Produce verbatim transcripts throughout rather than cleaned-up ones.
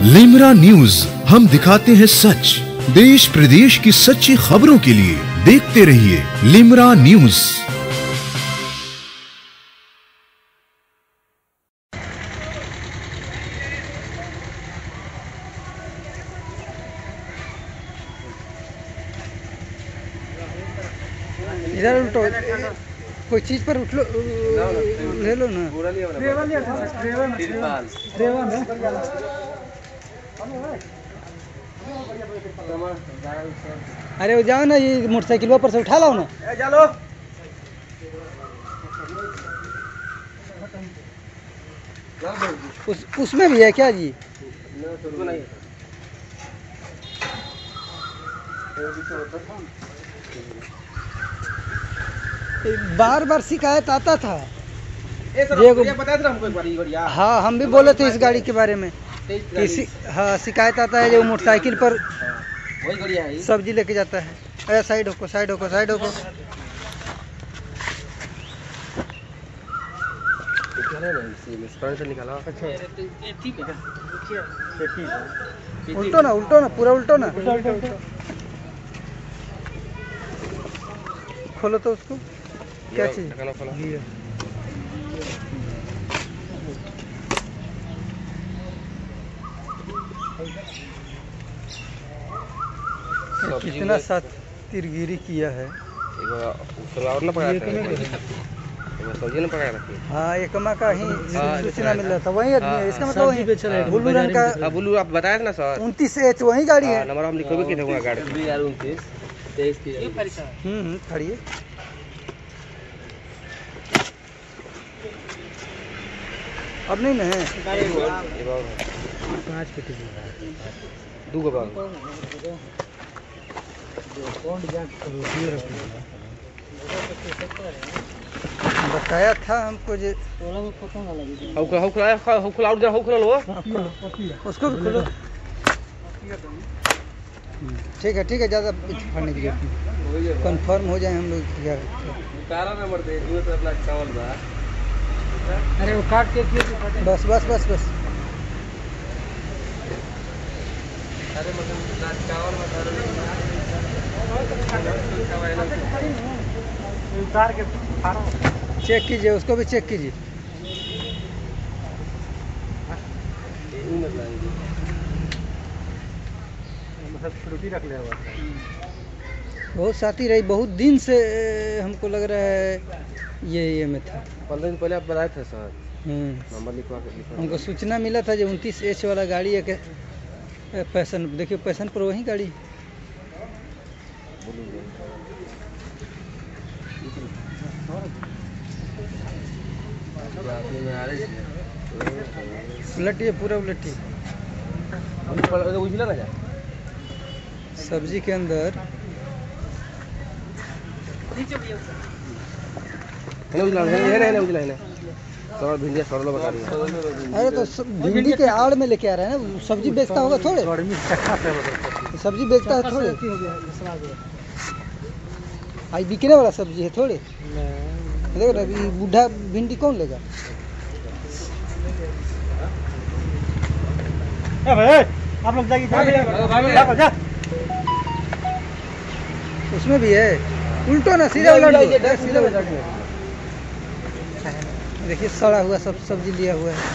Limra news, हम दिखाते हैं सच। देश प्रदेश की सच्ची खबरों के लिए देखते रहिए लिमरा न्यूज। इधर उल्टो, कोई चीज पर उठ लो, ले लो ना। अरे वो जाओ ना, ये मोटरसाइकिल पर से उठा लो ना। उस उसमें भी है क्या जी? बार बार शिकायत आता था। ये बताया था हमको एक बार ये गाड़ी। हाँ, हम भी बोले थे इस गाड़ी के बारे में। इसी हाँ, शिकायत आता है जो मोटरसाइकिल पर वही गाड़ी है, सब्जी लेके जाता है। अरे साइड होको, साइड होको, साइड होको। उल्टो ना, उल्टो ना, पूरा उल्टो ना। खोलो तो उसको, क्या चीज? कितना सातिरगिरी किया है। हाँ, एकमा का ही सूचना मिल रहा था, वही आदमी है। इसका मतलब वही ब्लू रंग का, ब्लू आप बताया ना सर, उनतीस एच वही गाड़ी है। नंबर हम लिखोगे किधर हुआ गाड़ी? उनतीस तेईस की। हम्म खड़ी है। अब नहीं ना पाँच फीट दो गो बाल बताया था हमको जे उसको भी खोलो। ठीक है, ठीक है, ज़्यादा फाड़ने की जरूरत नहीं, कन्फर्म हो जाए हम लोग। अरे वो काट के बस बस बस बस। चेक कीजिए, उसको भी चेक कीजिए। बहुत साथी रही, बहुत दिन से हमको लग रहा है ये ये में था। पंद्रह दिन पहले आप बताए थे सर। नंबर लिखवा के हमको सूचना मिला था जो उनतीस एच वाला गाड़ी है कि पैसन, देखिए पैसन पर वही गाड़ी। उलटिए, पूरा उलटिए। सब्जी के अंदर अरे तो भिंडी के आड़ में लेके आ रहे हैं ना, सब्जी बेचता होगा थोड़े, सब्जी बेचता है थोड़े, आई बिकने वाला सब्जी है थोड़े। देखो ना, अभी बूढ़ा भिंडी कौन लेगा? आप लोग जाइए, उसमें भी है। उल्टो ना, सीधा उलट, सीधा उलट। देखिए सड़ा हुआ सब सब्जी लिया हुआ है।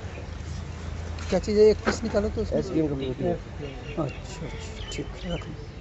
क्या चीज़ है? एक पीस निकालो तो। अच्छा, ठीक है, रखो।